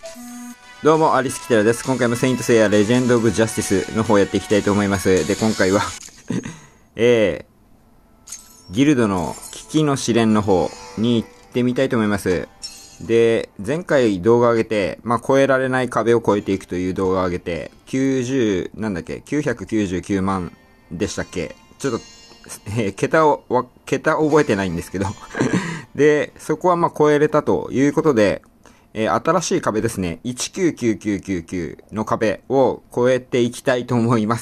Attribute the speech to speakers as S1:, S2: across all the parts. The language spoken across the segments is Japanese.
S1: どうも、アリスキテラです。今回もセイントセイヤレジェンド・オブ・ジャスティスの方やっていきたいと思います。で、今回はギルドの危機の試練の方に行ってみたいと思います。で、前回動画を上げて、超えられない壁を越えていくという動画を上げて、999万でしたっけ？ちょっと、桁覚えてないんですけど。で、そこは超えれたということで、新しい壁ですね。199999の壁を越えていきたいと思います。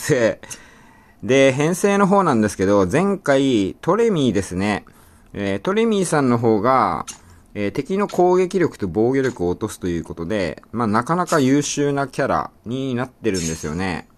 S1: で、編成の方なんですけど、前回トレミーですね。トレミーさんの方が、敵の攻撃力と防御力を落とすということで、なかなか優秀なキャラになってるんですよね。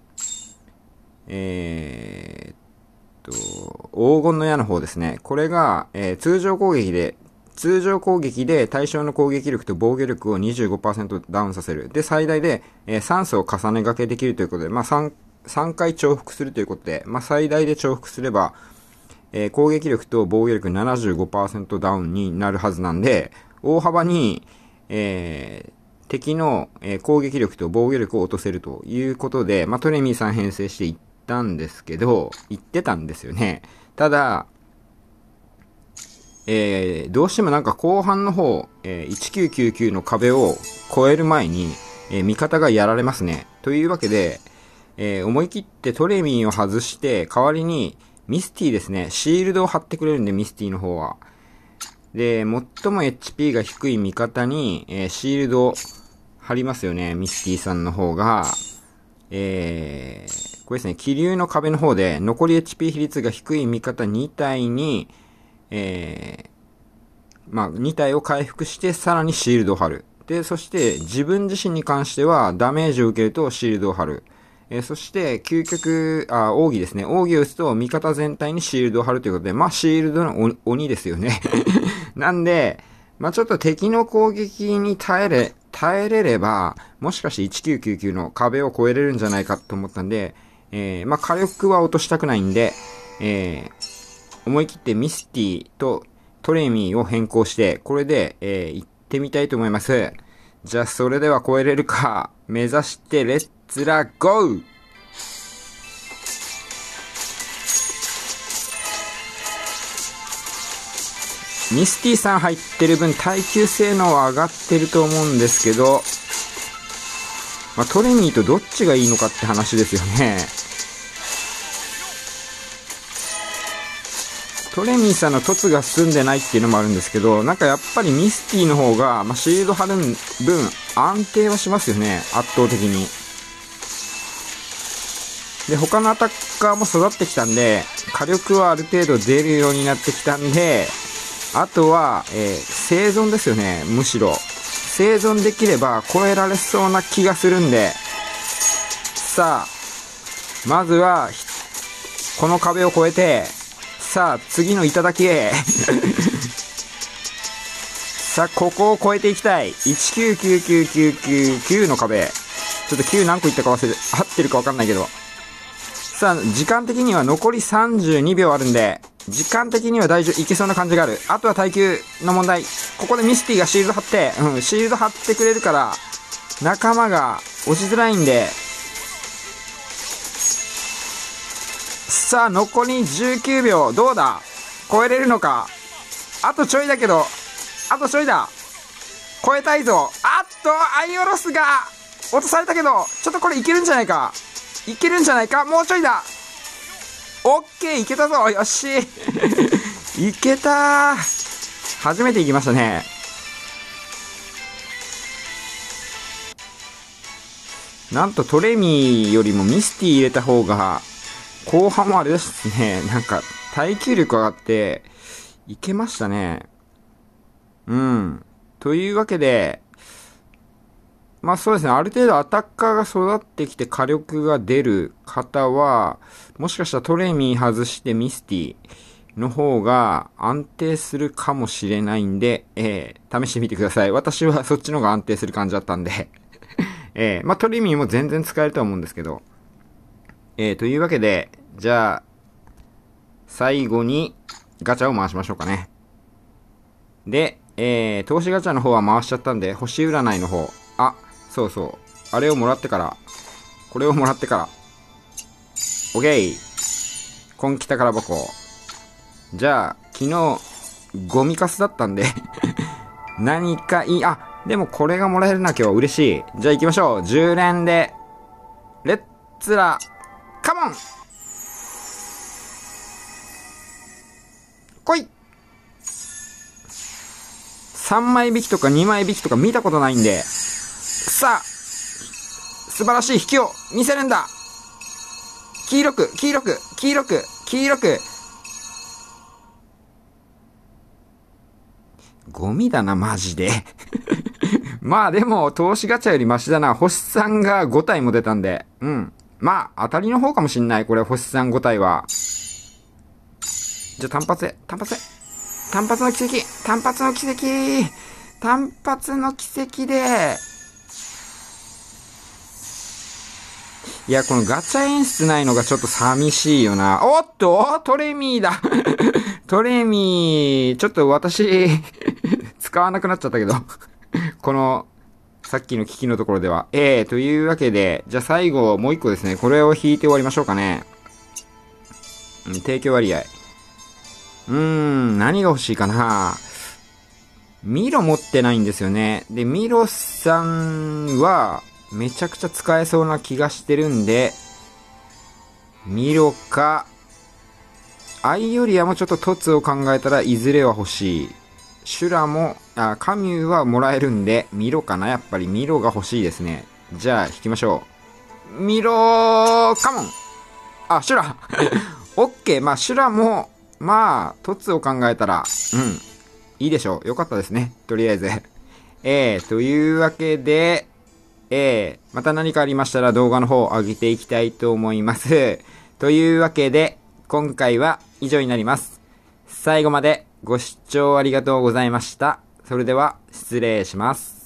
S1: 黄金の矢の方ですね。これが、通常攻撃で対象の攻撃力と防御力を 25% ダウンさせる。で、最大で、3層重ね掛けできるということで、3回重複するということで、最大で重複すれば、攻撃力と防御力 75% ダウンになるはずなんで、大幅に、敵の、攻撃力と防御力を落とせるということで、トレミーさん編成して言ってたんですよね。ただ、どうしても後半の方、1999の壁を越える前に、味方がやられますね。というわけで、思い切ってトレミーを外して、代わりにミスティですね。シールドを貼ってくれるんで、ミスティの方は。で、最も HP が低い味方に、シールドを貼りますよね。ミスティさんの方が。これですね。気流の壁の方で、残り HP 比率が低い味方2体に、2体を回復してさらにシールドを貼る。で、そして自分自身に関してはダメージを受けるとシールドを貼る。そして奥義ですね。奥義を打つと味方全体にシールドを貼るということで、シールドの鬼ですよね。なんで、ちょっと敵の攻撃に耐えれれば、もしかして1999の壁を越えれるんじゃないかと思ったんで、火力は落としたくないんで、思い切ってミスティとトレミーを変更して、これで、行ってみたいと思います。じゃあ、それでは超えれるか、目指して、レッツラゴー！ミスティさん入ってる分、耐久性能は上がってると思うんですけど、トレミーとどっちがいいのかって話ですよね。トレミーさんの凸が進んでないっていうのもあるんですけど、やっぱりミスティの方が、シールド貼る分安定はしますよね。圧倒的に。で、他のアタッカーも育ってきたんで、火力はある程度出るようになってきたんで、あとは、生存ですよね。むしろ。生存できれば超えられそうな気がするんで、さあ、まずは、この壁を越えて、さあ、次の頂へ。さあ、ここを越えていきたい。199999の壁。ちょっと9何個いったか合ってるか分かんないけど。さあ、時間的には残り32秒あるんで、時間的にはいけそうな感じがある。あとは耐久の問題。ここでミスティがシールド貼って、シールド貼ってくれるから、仲間が落ちづらいんで、さあ、残り19秒。どうだ？超えれるのか？あとちょいだけど、あとちょいだ。超えたいぞ。あっと、アイオロスが落とされたけど、ちょっとこれいけるんじゃないか？いけるんじゃないか？もうちょいだ。オッケー、いけたぞ。よし。いけたー。初めていきましたね。なんとトレミーよりもミスティ入れた方が、後半もあれですね。耐久力上がって、いけましたね。というわけで、そうですね。ある程度アタッカーが育ってきて火力が出る方は、もしかしたらトレミー外してミスティの方が安定するかもしれないんで、試してみてください。私はそっちの方が安定する感じだったんで。トレミーも全然使えるとは思うんですけど。というわけで、じゃあ、最後にガチャを回しましょうかね。で、投資ガチャの方は回しちゃったんで、星占いの方。あ、 そうそう。あれをもらってから。これをもらってから。オッケー。今季宝箱。じゃあ、昨日、ゴミカスだったんで何かいい、あ、でもこれがもらえるな、今日。嬉しい。じゃあ行きましょう。10連で、レッツラ、カモン来い !3 枚引きとか2枚引きとか見たことないんで、さあ、素晴らしい引きを見せるんだ。黄色く、黄色く、黄色く、黄色く。ゴミだな、マジで。まあでも、投資ガチャよりマシだな。星3が5体も出たんで。うん。まあ、当たりの方かもしんない。これ、星3、5体は。じゃあ、単発で、単発で。単発の奇跡単発の奇跡単発の奇跡で。いや、このガチャ演出ないのがちょっと寂しいよな。おっとトレミーだトレミー、ちょっと私、使わなくなっちゃったけど。この、さっきの機器のところでは。というわけで、じゃあ最後、もう一個ですね。これを引いて終わりましょうかね。提供割合。何が欲しいかな。ミロ持ってないんですよね。で、ミロさんは、めちゃくちゃ使えそうな気がしてるんで、ミロか、アイオリアもちょっとトツを考えたらいずれは欲しい。シュラも、カミューはもらえるんで、ミロかな。やっぱりミロが欲しいですね。じゃあ、引きましょう。ミロー、カモン。あ、シュラオッケー。まあ、シュラも、まあ、トツを考えたら、いいでしょう。よかったですね。とりあえず。というわけで、また何かありましたら動画の方を上げていきたいと思います。というわけで、今回は以上になります。最後までご視聴ありがとうございました。それでは、失礼します。